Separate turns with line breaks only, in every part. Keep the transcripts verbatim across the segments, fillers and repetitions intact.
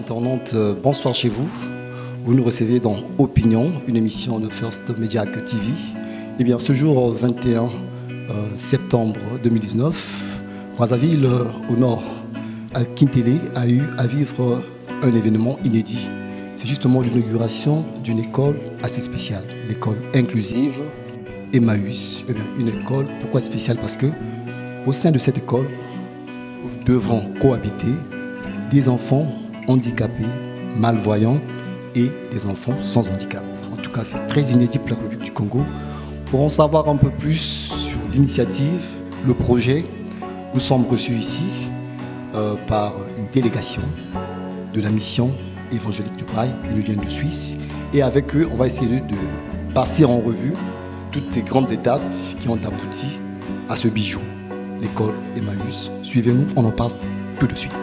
internautes, bonsoir chez vous. Vous nous recevez dans Opinion, une émission de First Media T V. Et bien, ce jour vingt et un septembre deux mille dix-neuf, Brazzaville, au nord, à Kintélé, a eu à vivre un événement inédit. C'est justement l'inauguration d'une école assez spéciale, l'école inclusive Emmaüs. Eh bien, une école, pourquoi spéciale? Parce que au sein de cette école devront cohabiter des enfants handicapés, malvoyants et des enfants sans handicap. En tout cas, c'est très inédit pour la République du Congo. Pour en savoir un peu plus sur l'initiative, le projet, nous sommes reçus ici euh, par une délégation de la mission évangélique du Braille. Ils nous viennent de Suisse. Et avec eux, on va essayer de passer en revue toutes ces grandes étapes qui ont abouti à ce bijou, l'école Emmaüs. Suivez-nous, on en parle tout de suite.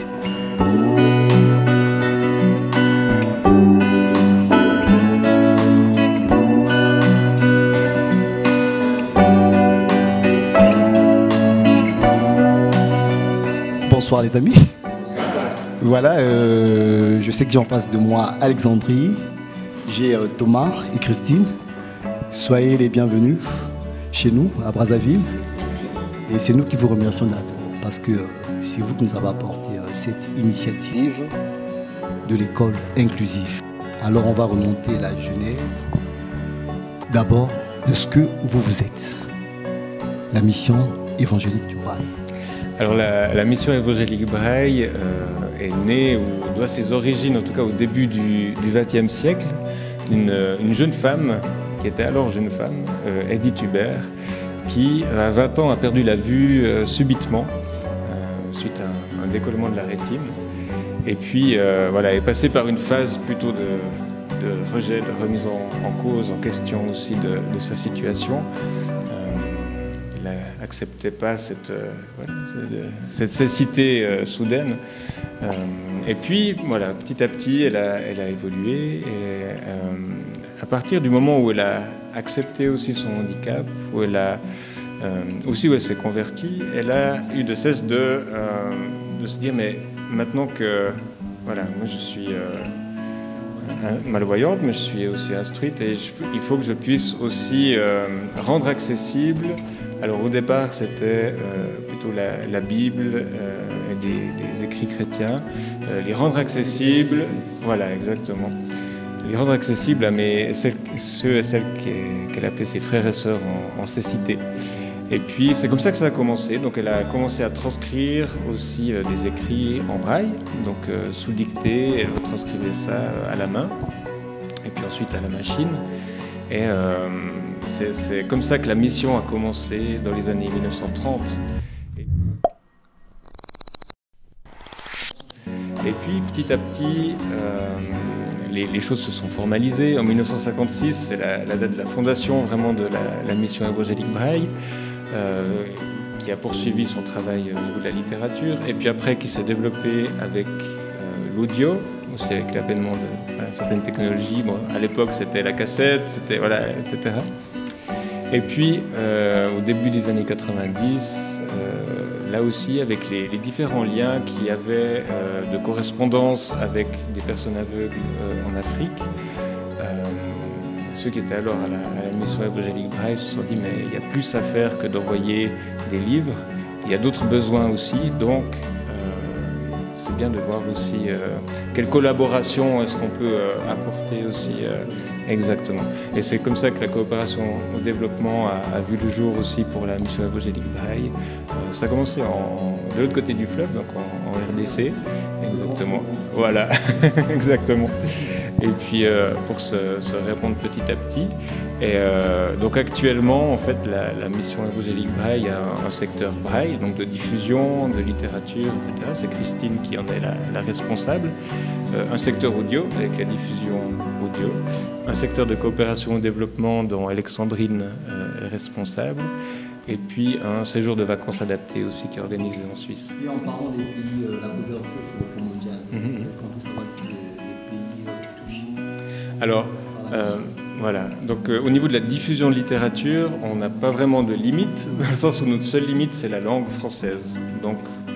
Bonsoir les amis. Voilà, euh, je sais que j'ai en face de moi Alexandrie, j'ai euh, Thomas et Christine. Soyez les bienvenus chez nous à Brazzaville. Et c'est nous qui vous remercions d'abord parce que euh, c'est vous qui nous avez apporté euh, cette initiative de l'école inclusive. Alors on va remonter la genèse d'abord de ce que vous vous êtes. La mission évangélique du Braille.
Alors la, la mission évangélique Braille euh, est née, ou doit ses origines en tout cas au début du vingtième siècle, d'une une jeune femme, qui était alors jeune femme, euh, Edith Hubert, qui à vingt ans a perdu la vue euh, subitement, euh, suite à un, un décollement de la rétine. Et puis euh, voilà, est passée par une phase plutôt de, de rejet, de remise en, en cause, en question aussi de, de sa situation. Acceptait pas cette, euh, voilà, cette cécité euh, soudaine. Euh, et puis, voilà, petit à petit, elle a, elle a évolué. Et euh, à partir du moment où elle a accepté aussi son handicap, où elle a, euh, aussi où elle s'est convertie, elle a eu de cesse de, euh, de se dire, mais maintenant que, voilà, moi je suis euh, malvoyante, mais je suis aussi instruite, et je, il faut que je puisse aussi euh, rendre accessible. Alors au départ, c'était euh, plutôt la, la Bible euh, et des, des écrits chrétiens, euh, les rendre accessibles, voilà exactement, les rendre accessibles à mes, celles, ceux et celles qu'elle appelait ses frères et sœurs en, en cécité. Et puis c'est comme ça que ça a commencé, donc elle a commencé à transcrire aussi euh, des écrits en braille, donc euh, sous dictée, elle transcrivait ça à la main, et puis ensuite à la machine. Et euh, c'est comme ça que la mission a commencé dans les années mille neuf cent trente. Et puis petit à petit, euh, les, les choses se sont formalisées. En mille neuf cent cinquante-six, c'est la, la date de la fondation vraiment de la, la mission évangélique Braille, euh, qui a poursuivi son travail au niveau de la littérature, et puis après qui s'est développé avec euh, l'audio, aussi avec l'avènement de voilà, certaines technologies. Bon, à l'époque, c'était la cassette, c'était voilà, et cetera. Et puis, euh, au début des années quatre-vingt-dix, euh, là aussi, avec les, les différents liens qu'il y avait euh, de correspondance avec des personnes aveugles euh, en Afrique, euh, ceux qui étaient alors à la, à la mission évangélique Braille se sont dit, mais il y a plus à faire que d'envoyer des livres, il y a d'autres besoins aussi, donc c'est bien de voir aussi euh, quelle collaboration est-ce qu'on peut euh, apporter aussi euh, exactement. Et c'est comme ça que la coopération au développement a, a vu le jour aussi pour la mission évangélique Braille. Euh, ça a commencé en, de l'autre côté du fleuve, donc en, en R D C, exactement. Voilà, exactement. Et puis euh, pour se, se répondre petit à petit. Et euh, donc actuellement, en fait, la, la mission évangélique Braille a un, un secteur Braille, donc de diffusion, de littérature, et cetera. C'est Christine qui en est la, la responsable. Euh, un secteur audio, avec la diffusion audio. Un secteur de coopération au développement dont Alexandrine euh, est responsable. Et puis un séjour de vacances adapté aussi qui est organisé en Suisse.
Et en parlant des pays, euh, la couverture sur le plan mondial, mm-hmm. Est-ce qu'on peut savoir les, les pays euh, touchés?
Alors, euh, voilà. Donc euh, au niveau de la diffusion de littérature, on n'a pas vraiment de limite, dans le sens où notre seule limite, c'est la langue française. Donc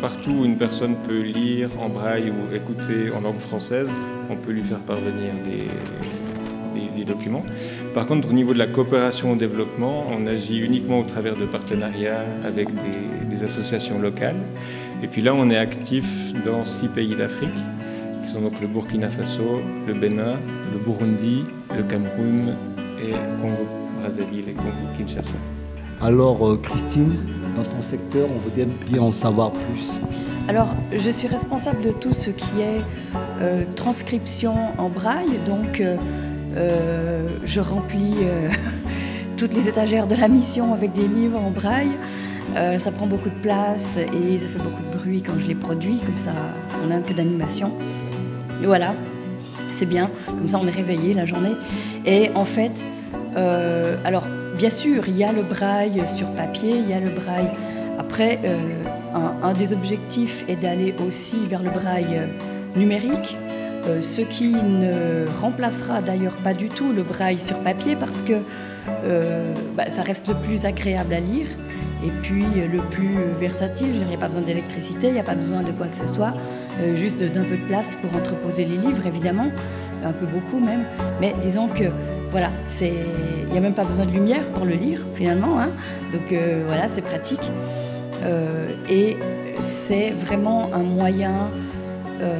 partout où une personne peut lire en braille ou écouter en langue française, on peut lui faire parvenir des, des, des documents. Par contre, au niveau de la coopération au développement, on agit uniquement au travers de partenariats avec des, des associations locales. Et puis là, on est actif dans six pays d'Afrique, qui sont donc le Burkina Faso, le Bénin, le Burundi, le Cameroun et le Congo-Brazzaville et Congo-Kinshasa.
Alors, euh, Christine, dans ton secteur, on voudrait bien en savoir plus.
Alors, je suis responsable de tout ce qui est euh, transcription en braille, donc euh, euh, je remplis euh, toutes les étagères de la mission avec des livres en braille. Euh, ça prend beaucoup de place et ça fait beaucoup de bruit quand je les produis, comme ça on a un peu d'animation. Et voilà, c'est bien, comme ça on est réveillé la journée. Et en fait, euh, alors bien sûr, il y a le braille sur papier, il y a le braille. Après, euh, un, un des objectifs est d'aller aussi vers le braille numérique, euh, ce qui ne remplacera d'ailleurs pas du tout le braille sur papier parce que euh, bah, ça reste le plus agréable à lire. Et puis le plus versatile, il n'y a pas besoin d'électricité, il n'y a pas besoin de quoi que ce soit, euh, juste d'un peu de place pour entreposer les livres évidemment, un peu beaucoup même, mais disons que voilà, il n'y a même pas besoin de lumière pour le lire finalement, hein. Donc euh, voilà, c'est pratique. Euh, et c'est vraiment un moyen euh,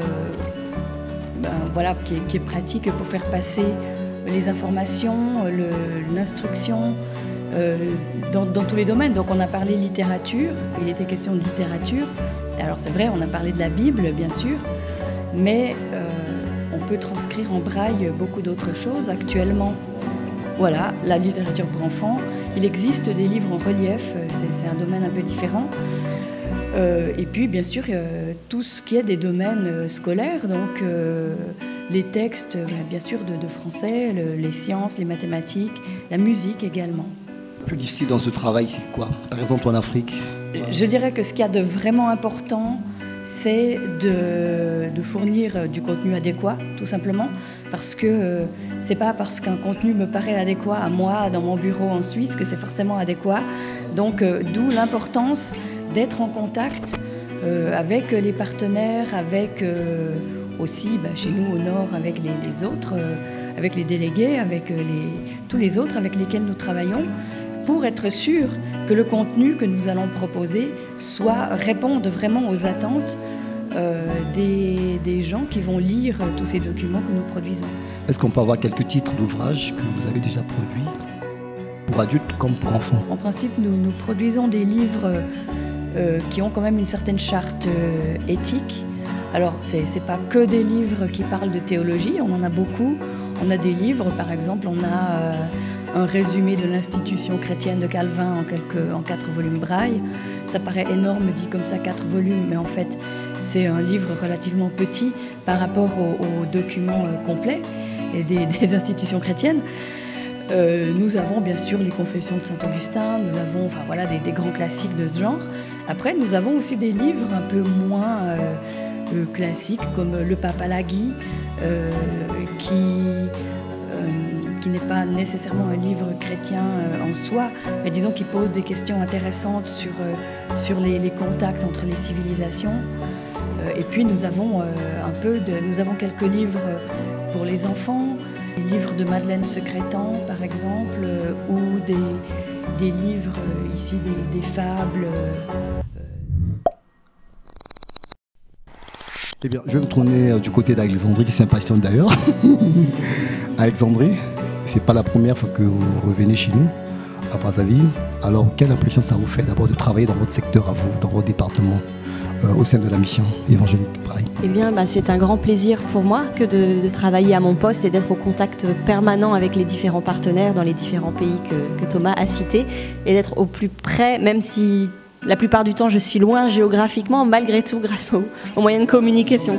ben, voilà, qui, est, qui est pratique pour faire passer les informations, l'instruction, Euh, dans, dans tous les domaines. Donc on a parlé littérature, il était question de littérature. Alors c'est vrai, on a parlé de la Bible, bien sûr, mais euh, on peut transcrire en braille beaucoup d'autres choses. Actuellement, voilà, la littérature pour enfants. Il existe des livres en relief, c'est un domaine un peu différent. Euh, et puis, bien sûr, euh, tout ce qui est des domaines euh, scolaires, donc euh, les textes, euh, bien sûr, de, de français, le, les sciences, les mathématiques, la musique également.
Le plus difficile dans ce travail, c'est quoi? Par exemple, en Afrique?
Je dirais que ce qu'il y a de vraiment important, c'est de, de fournir du contenu adéquat, tout simplement, parce que euh, c'est pas parce qu'un contenu me paraît adéquat à moi, dans mon bureau en Suisse, que c'est forcément adéquat. Donc, euh, d'où l'importance d'être en contact euh, avec les partenaires, avec euh, aussi, bah, chez nous au Nord, avec les, les autres, euh, avec les délégués, avec les, tous les autres avec lesquels nous travaillons, pour être sûr que le contenu que nous allons proposer soit, réponde vraiment aux attentes euh, des, des gens qui vont lire tous ces documents que nous produisons.
Est-ce qu'on peut avoir quelques titres d'ouvrages que vous avez déjà produits, pour adultes comme pour enfants?
En principe, nous, nous produisons des livres euh, qui ont quand même une certaine charte euh, éthique. Alors, ce n'est pas que des livres qui parlent de théologie, on en a beaucoup. On a des livres, par exemple, on a euh, un résumé de l'institution chrétienne de Calvin en, quelques, en quatre volumes braille. Ça paraît énorme, dit comme ça, quatre volumes, mais en fait, c'est un livre relativement petit par rapport aux, aux documents euh, complets et des, des institutions chrétiennes. Euh, nous avons bien sûr les confessions de Saint-Augustin, nous avons enfin, voilà, des, des grands classiques de ce genre. Après, nous avons aussi des livres un peu moins euh, euh, classiques, comme Le Papalaghi, euh, qui... Euh, qui n'est pas nécessairement un livre chrétien euh, en soi, mais disons qui pose des questions intéressantes sur, euh, sur les, les contacts entre les civilisations. Euh, et puis nous avons, euh, un peu de, nous avons quelques livres pour les enfants, des livres de Madeleine Secrétan par exemple, euh, ou des, des livres euh, ici, des, des fables. Euh,
Eh bien, je vais me tourner du côté d'Alexandrie, qui s'impatiente d'ailleurs. Alexandrie, c'est pas la première fois que vous revenez chez nous, à Brazzaville. Alors, quelle impression ça vous fait d'abord de travailler dans votre secteur à vous, dans votre département, euh, au sein de la mission évangélique Braille?
Eh bien, bah, c'est un grand plaisir pour moi que de, de travailler à mon poste et d'être au contact permanent avec les différents partenaires dans les différents pays que, que Thomas a cités, et d'être au plus près, même si la plupart du temps je suis loin géographiquement, malgré tout, grâce aux, aux moyens de communication.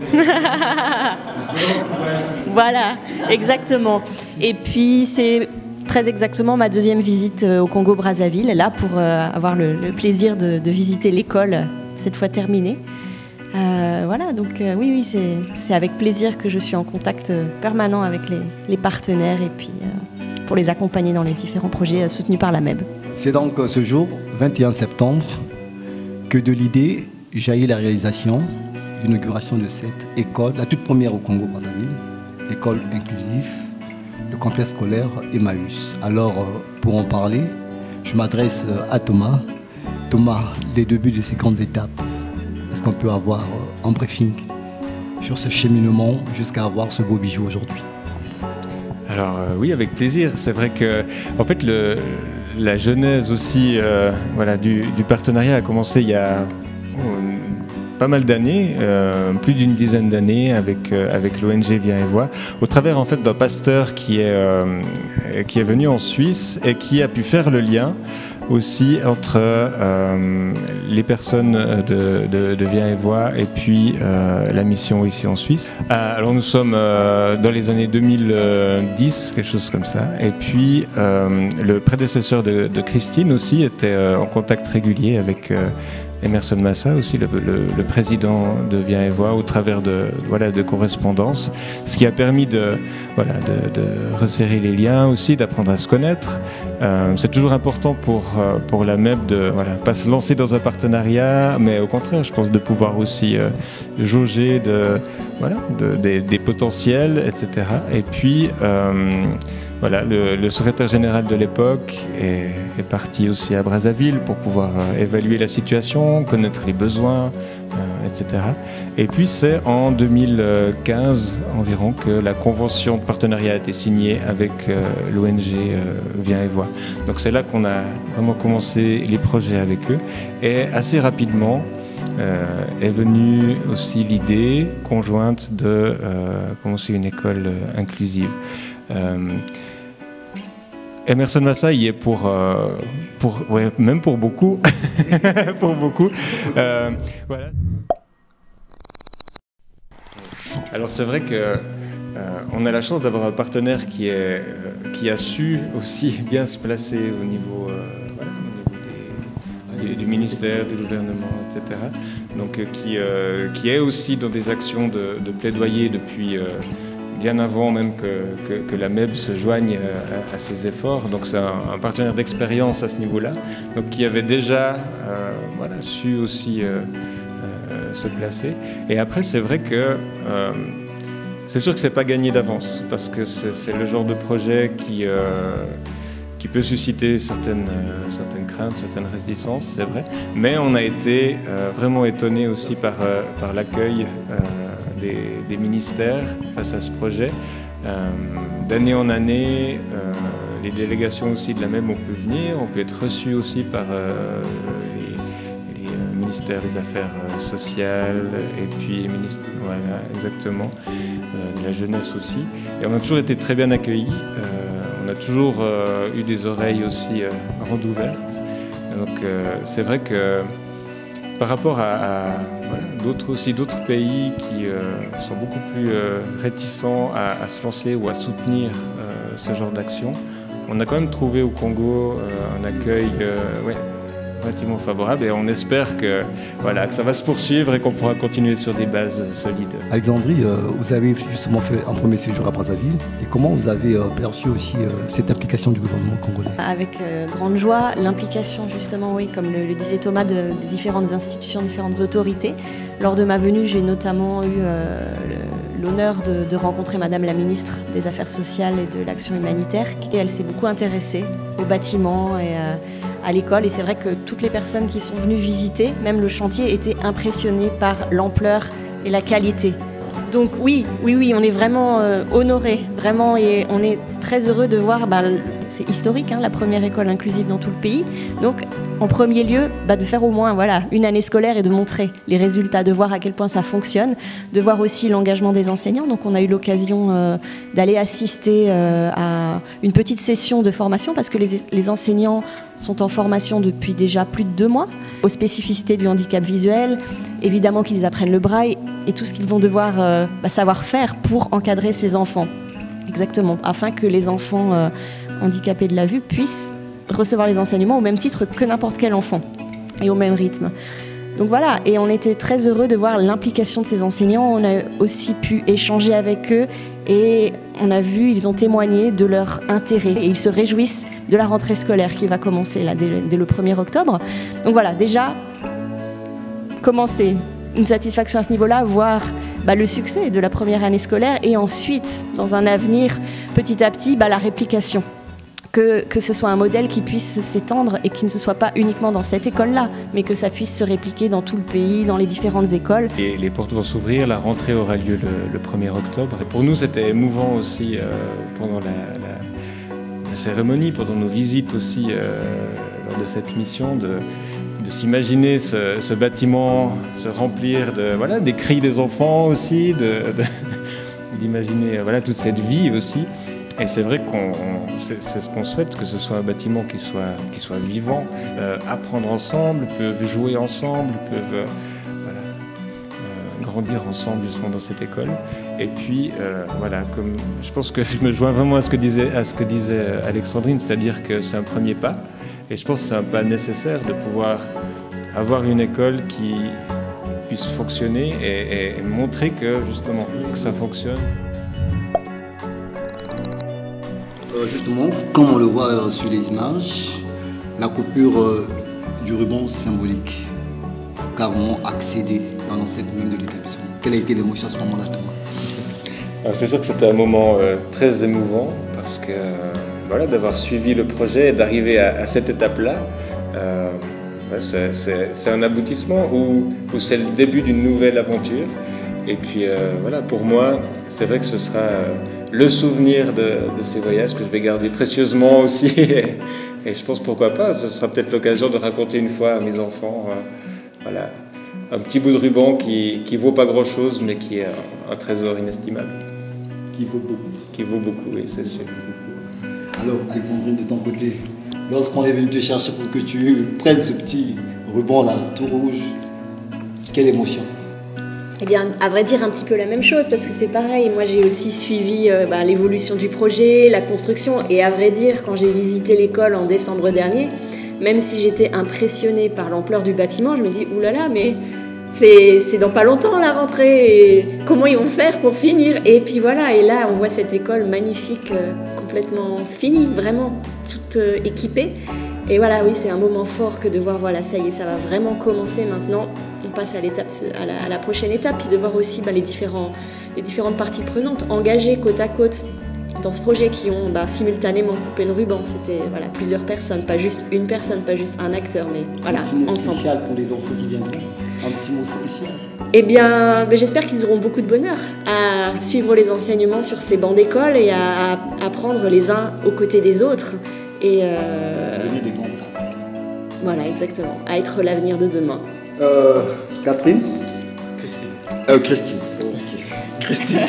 Voilà, exactement. Et puis c'est très exactement ma deuxième visite au Congo-Brazzaville, là pour euh, avoir le, le plaisir de, de visiter l'école, cette fois terminée. Euh, voilà, donc euh, oui, oui, c'est avec plaisir que je suis en contact permanent avec les, les partenaires et puis euh, pour les accompagner dans les différents projets euh, soutenus par la M E B.
C'est donc ce jour, vingt et un septembre, que de l'idée jaillit la réalisation, l'inauguration de cette école, la toute première au Congo-Brazzaville, l'école inclusive, le complexe scolaire Emmaüs. Alors, pour en parler, je m'adresse à Thomas. Thomas, les débuts de ces grandes étapes, est-ce qu'on peut avoir un briefing sur ce cheminement jusqu'à avoir ce beau bijou aujourd'hui?
Alors euh, oui, avec plaisir. C'est vrai que en fait le, la genèse aussi euh, voilà, du, du partenariat a commencé il y a oh, pas mal d'années, euh, plus d'une dizaine d'années avec, euh, avec l'O N G Viens et Vois, au travers en fait d'un pasteur qui est, euh, qui est venu en Suisse et qui a pu faire le lien aussi entre euh, les personnes de, de, de Viens et Vois et puis euh, la mission ici en Suisse. Alors nous sommes euh, dans les années deux mille dix, quelque chose comme ça, et puis euh, le prédécesseur de, de Christine aussi était euh, en contact régulier avec euh, Emerson Massa aussi, le, le, le président de Viens et Vois, au travers de, voilà, de correspondances, ce qui a permis de, voilà, de, de resserrer les liens aussi, d'apprendre à se connaître. Euh, c'est toujours important pour, pour la M E B de voilà, pas se lancer dans un partenariat, mais au contraire, je pense de pouvoir aussi euh, jauger de, voilà, de, des, des potentiels, et cetera. Et puis, euh, voilà, le, le secrétaire général de l'époque est, est parti aussi à Brazzaville pour pouvoir euh, évaluer la situation, connaître les besoins, euh, et cetera. Et puis c'est en deux mille quinze environ que la convention de partenariat a été signée avec euh, l'O N G euh, Viens et Vois. Donc c'est là qu'on a vraiment commencé les projets avec eux. Et assez rapidement euh, est venue aussi l'idée conjointe de euh, commencer une école euh, inclusive. Euh, Emerson Massa y est pour, euh, pour ouais, même pour beaucoup, pour beaucoup. Euh, voilà. Alors c'est vrai que euh, on a la chance d'avoir un partenaire qui est euh, qui a su aussi bien se placer au niveau, euh, voilà, au niveau des, du ministère, du gouvernement, et cetera. Donc euh, qui euh, qui est aussi dans des actions de, de plaidoyer depuis euh, bien avant même que, que, que la M E B se joigne à, à ces efforts. Donc c'est un, un partenaire d'expérience à ce niveau-là, donc qui avait déjà euh, voilà, su aussi euh, euh, se placer. Et après, c'est vrai que euh, c'est sûr que c'est pas gagné d'avance, parce que c'est le genre de projet qui, euh, qui peut susciter certaines, euh, certaines craintes, certaines réticences, c'est vrai. Mais on a été euh, vraiment étonnés aussi par, euh, par l'accueil euh, Des, des ministères face à ce projet. Euh, D'année en année, euh, les délégations aussi de la M E B ont pu venir, on peut être reçus aussi par euh, les, les ministères des Affaires sociales et puis les ministères, voilà, exactement, euh, de la jeunesse aussi. Et on a toujours été très bien accueillis. Euh, on a toujours euh, eu des oreilles aussi euh, grandes ouvertes. Donc euh, c'est vrai que par rapport à, à voilà, d'autres aussi d'autres pays qui euh, sont beaucoup plus euh, réticents à, à se lancer ou à soutenir euh, ce genre d'action, on a quand même trouvé au Congo euh, un accueil euh, ouais, relativement favorable, et on espère que, voilà, que ça va se poursuivre et qu'on pourra continuer sur des bases solides.
Alexandrie, euh, vous avez justement fait un premier séjour à Brazzaville, et comment vous avez euh, perçu aussi euh, cette implication du gouvernement congolais? Avec
euh, grande joie, l'implication justement, oui, comme le, le disait Thomas, de, des différentes institutions, différentes autorités. Lors de ma venue, j'ai notamment eu euh, l'honneur de, de rencontrer Madame la ministre des Affaires sociales et de l'Action humanitaire, et elle s'est beaucoup intéressée au bâtiment et euh, à l'école, et c'est vrai que toutes les personnes qui sont venues visiter, même le chantier, étaient impressionnées par l'ampleur et la qualité. Donc oui, oui, oui, on est vraiment euh, honorés, vraiment, et on est très heureux de voir, bah, c'est historique, hein, la première école inclusive dans tout le pays. Donc en premier lieu, bah, de faire au moins voilà, une année scolaire et de montrer les résultats, de voir à quel point ça fonctionne, de voir aussi l'engagement des enseignants. Donc on a eu l'occasion euh, d'aller assister euh, à une petite session de formation, parce que les, les enseignants sont en formation depuis déjà plus de deux mois aux spécificités du handicap visuel, évidemment qu'ils apprennent le braille et tout ce qu'ils vont devoir euh, bah, savoir faire pour encadrer ces enfants. Exactement, afin que les enfants euh, handicapés de la vue puissent recevoir les enseignements au même titre que n'importe quel enfant et au même rythme. Donc voilà, et on était très heureux de voir l'implication de ces enseignants. On a aussi pu échanger avec eux et on a vu, ils ont témoigné de leur intérêt et ils se réjouissent de la rentrée scolaire qui va commencer là, dès, dès le premier octobre. Donc voilà, déjà, comment c'est une satisfaction à ce niveau-là, voir bah, le succès de la première année scolaire et ensuite, dans un avenir, petit à petit, bah, la réplication. Que, que ce soit un modèle qui puisse s'étendre et qui ne se soit pas uniquement dans cette école-là, mais que ça puisse se répliquer dans tout le pays, dans les différentes écoles.
Et les portes vont s'ouvrir, la rentrée aura lieu le, le premier octobre. Et pour nous, c'était émouvant aussi euh, pendant la, la, la cérémonie, pendant nos visites aussi euh, lors de cette mission, de, de s'imaginer ce, ce bâtiment se remplir de, voilà, des cris des enfants aussi, d'imaginer de, voilà, toute cette vie aussi. Et c'est vrai qu'on c'est, c'est ce qu'on souhaite, que ce soit un bâtiment qui soit, qui soit vivant, euh, apprendre ensemble, peuvent jouer ensemble, peuvent euh, voilà, euh, grandir ensemble justement dans cette école. Et puis euh, voilà, comme je pense que je me joins vraiment à ce que disait, à ce que disait Alexandrine, c'est-à-dire que c'est un premier pas. Et je pense que c'est un pas nécessaire de pouvoir avoir une école qui puisse fonctionner et, et montrer que justement que ça fonctionne.
Justement, comme on le voit euh, sur les images, la coupure euh, du ruban symbolique, carrément accéder dans l'enceinte même de l'établissement. Quelle a été l'émotion à ce moment-là, Thomas?
C'est sûr que c'était un moment euh, très émouvant parce que euh, voilà, d'avoir suivi le projet et d'arriver à, à cette étape-là, euh, c'est, c'est, c'est un aboutissement ou, ou c'est le début d'une nouvelle aventure. Et puis euh, voilà, pour moi, c'est vrai que ce sera euh, le souvenir de, de ces voyages que je vais garder précieusement aussi. Et, et je pense pourquoi pas, ce sera peut-être l'occasion de raconter une fois à mes enfants, euh, voilà, un petit bout de ruban qui qui vaut pas grand-chose, mais qui est un, un trésor inestimable.
Qui vaut beaucoup.
Qui vaut beaucoup, oui, c'est sûr.
Alors, Alexandrine, de ton côté, lorsqu'on est venu te chercher pour que tu prennes ce petit ruban là, tout rouge, quelle émotion?
Eh bien, à vrai dire, un petit peu la même chose, parce que c'est pareil. Moi, j'ai aussi suivi euh, bah, l'évolution du projet, la construction, et à vrai dire, quand j'ai visité l'école en décembre dernier, même si j'étais impressionnée par l'ampleur du bâtiment, je me dis, oulala, mais c'est, c'est dans pas longtemps la rentrée, et comment ils vont faire pour finir? Et puis voilà, et là, on voit cette école magnifique, euh, complètement finie, vraiment, toute euh, équipée. Et voilà, oui, c'est un moment fort que de voir, voilà, ça y est, ça va vraiment commencer maintenant. On passe à, l'étape, à, la, à la prochaine étape, puis de voir aussi bah, les, différents, les différentes parties prenantes engagées côte à côte dans ce projet qui ont bah, simultanément coupé le ruban. C'était voilà, plusieurs personnes, pas juste une personne, pas juste un acteur, mais voilà, ensemble. Un petit mot
ensemble. Spécial pour les enfants qui viendront. Un petit mot spécial.
Eh bien, ben, j'espère qu'ils auront beaucoup de bonheur à suivre les enseignements sur ces bancs d'école et à, à apprendre les uns aux côtés des autres. Et euh,
des comptes.
Voilà, exactement. À être l'avenir de demain.
Euh, Catherine
Christine.
Euh, Christine. Okay. Christine.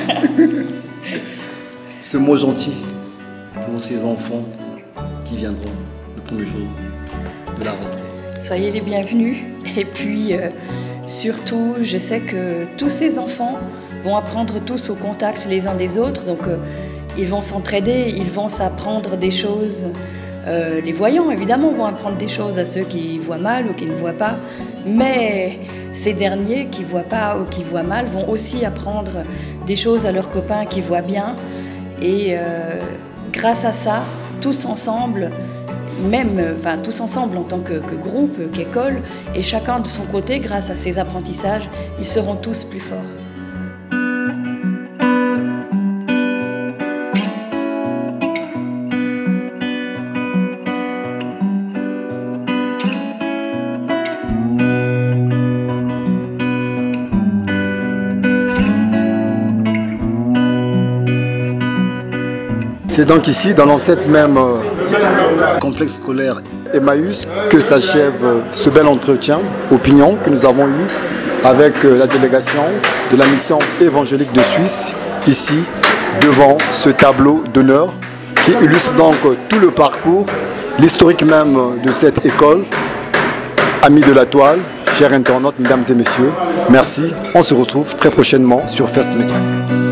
Ce mot gentil pour ces enfants qui viendront le premier jour de la rentrée.
Soyez les bienvenus. Et puis, euh, surtout, je sais que tous ces enfants vont apprendre tous au contact les uns des autres. Donc, euh, ils vont s'entraider, ils vont s'apprendre des choses. Euh, les voyants, évidemment, vont apprendre des choses à ceux qui voient mal ou qui ne voient pas. Mais ces derniers qui ne voient pas ou qui voient mal vont aussi apprendre des choses à leurs copains qui voient bien. Et euh, grâce à ça, tous ensemble, même, enfin, tous ensemble en tant que, que groupe, qu'école, et chacun de son côté, grâce à ces apprentissages, ils seront tous plus forts.
C'est donc ici, dans l'enceinte même euh, complexe scolaire Emmaüs, que s'achève euh, ce bel entretien, opinion, que nous avons eu avec euh, la délégation de la mission évangélique de Suisse, ici, devant ce tableau d'honneur, qui illustre donc euh, tout le parcours, l'historique même de cette école. Amis de la toile, chers internautes, mesdames et messieurs, merci. On se retrouve très prochainement sur First Media.